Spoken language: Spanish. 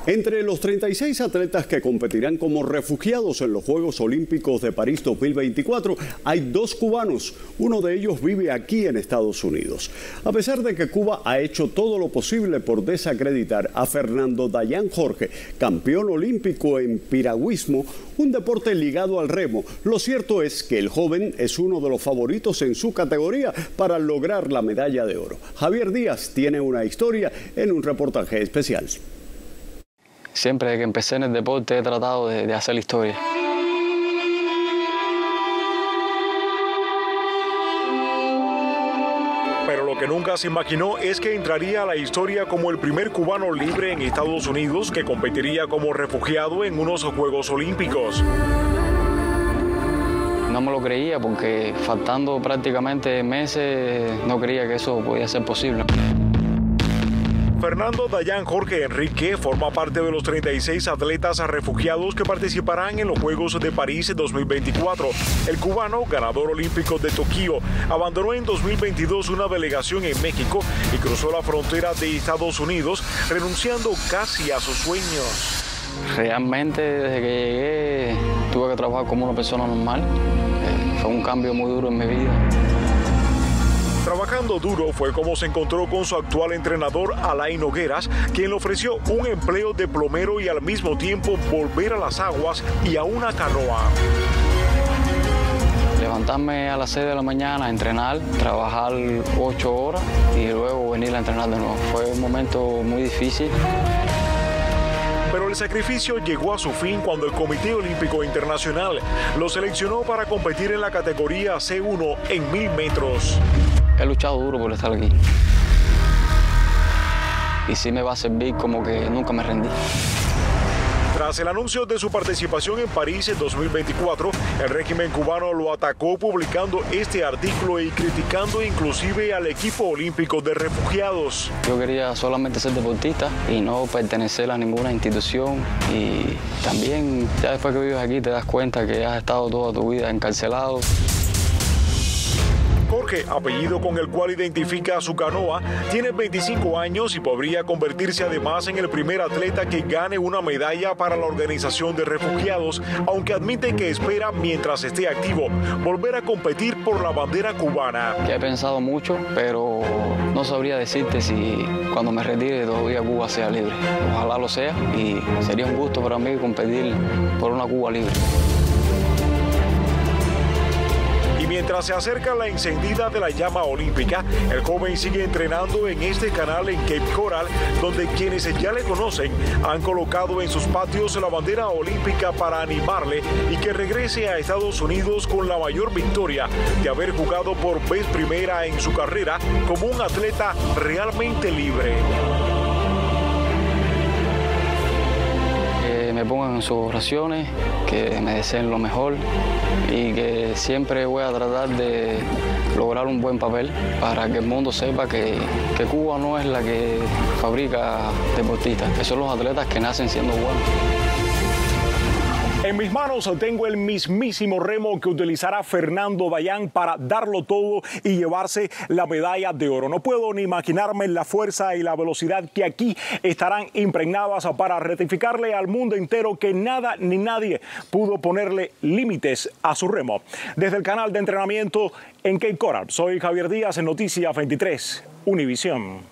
Entre los 36 atletas que competirán como refugiados en los Juegos Olímpicos de París 2024, hay 2 cubanos. Uno de ellos vive aquí en Estados Unidos. A pesar de que Cuba ha hecho todo lo posible por desacreditar a Fernando Dayan Jorge, campeón olímpico en piragüismo, un deporte ligado al remo, lo cierto es que el joven es uno de los favoritos en su categoría para lograr la medalla de oro. Javier Díaz tiene una historia en un reportaje especial. Siempre desde que empecé en el deporte he tratado de hacer historia. Pero lo que nunca se imaginó es que entraría a la historia como el primer cubano libre en Estados Unidos que competiría como refugiado en unos Juegos Olímpicos. No me lo creía porque faltando prácticamente meses no creía que eso podía ser posible. Fernando Dayan Jorge Enrique forma parte de los 36 atletas refugiados que participarán en los Juegos de París 2024. El cubano, ganador olímpico de Tokio, abandonó en 2022 una delegación en México y cruzó la frontera de Estados Unidos, renunciando casi a sus sueños. Realmente desde que llegué tuve que trabajar como una persona normal. Fue un cambio muy duro en mi vida. Trabajando duro fue como se encontró con su actual entrenador Alain Nogueras, quien le ofreció un empleo de plomero y al mismo tiempo volver a las aguas y a una canoa. Levantarme a las 6 de la mañana a entrenar, trabajar 8 horas y luego venir a entrenar de nuevo. Fue un momento muy difícil. Pero el sacrificio llegó a su fin cuando el Comité Olímpico Internacional lo seleccionó para competir en la categoría C1 en 1000 metros. He luchado duro por estar aquí. Y sí me va a servir como que nunca me rendí. Tras el anuncio de su participación en París en 2024, el régimen cubano lo atacó publicando este artículo y criticando inclusive al equipo olímpico de refugiados. Yo quería solamente ser deportista y no pertenecer a ninguna institución. Y también, ya después que vives aquí, te das cuenta que has estado toda tu vida encarcelado. Jorge, apellido con el cual identifica a su canoa, tiene 25 años y podría convertirse además en el primer atleta que gane una medalla para la organización de refugiados, aunque admite que espera, mientras esté activo, volver a competir por la bandera cubana. Ya he pensado mucho, pero no sabría decirte si cuando me retire todavía Cuba sea libre. Ojalá lo sea y sería un gusto para mí competir por una Cuba libre. Mientras se acerca la encendida de la llama olímpica, el joven sigue entrenando en este canal en Cape Coral, donde quienes ya le conocen han colocado en sus patios la bandera olímpica para animarle y que regrese a Estados Unidos con la mayor victoria de haber jugado por vez primera en su carrera como un atleta realmente libre. Me pongan en sus oraciones, que me deseen lo mejor y que siempre voy a tratar de lograr un buen papel para que el mundo sepa que Cuba no es la que fabrica deportistas, que son los atletas que nacen siendo buenos. En mis manos tengo el mismísimo remo que utilizará Fernando Dayan para darlo todo y llevarse la medalla de oro. No puedo ni imaginarme la fuerza y la velocidad que aquí estarán impregnadas para rectificarle al mundo entero que nada ni nadie pudo ponerle límites a su remo. Desde el canal de entrenamiento en Cape Coral, soy Javier Díaz en Noticias 23, Univisión.